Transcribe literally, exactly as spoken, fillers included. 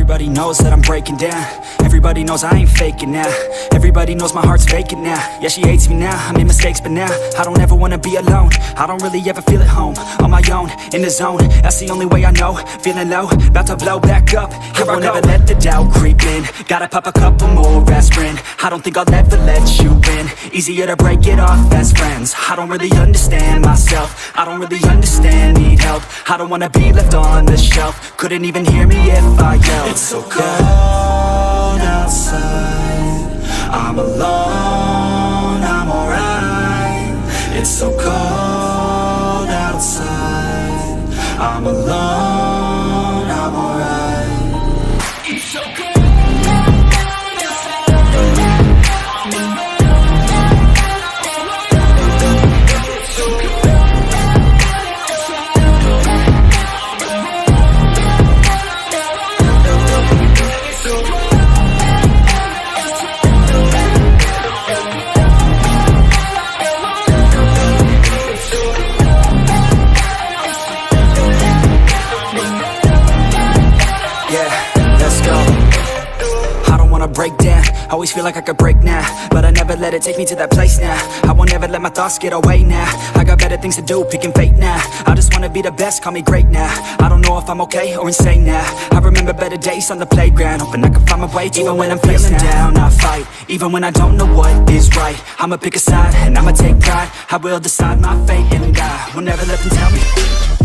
Everybody knows that I'm breaking down. Everybody knows I ain't faking now. Everybody knows my heart's vacant now. Yeah, she hates me now, I made mistakes but now I don't ever wanna be alone. I don't really ever feel at home. On my own, in the zone, that's the only way I know. Feeling low, about to blow back up. Here I won't ever let the doubt creep in. Gotta pop a couple more aspirin. I don't think I'll ever let you in. Easier to break it off as friends. I don't really understand myself. I don't really understand, need help. I don't wanna be left on the shelf. Couldn't even hear me if I yelled. It's so cold outside, I'm alone, I'm alright. It's so cold outside, I'm alone, I'm alright. It's so cold. Break down, always feel like I could break now, but I never let it take me to that place now. I won't ever let my thoughts get away now. I got better things to do, picking fate now. I just wanna be the best, call me great now. I don't know if I'm okay or insane now. I remember better days on the playground, hoping I can find my way. Even when I'm feeling down, I fight. Even when I don't know what is right, I'ma pick a side and I'ma take pride. I will decide my fate and die. Will never let them tell me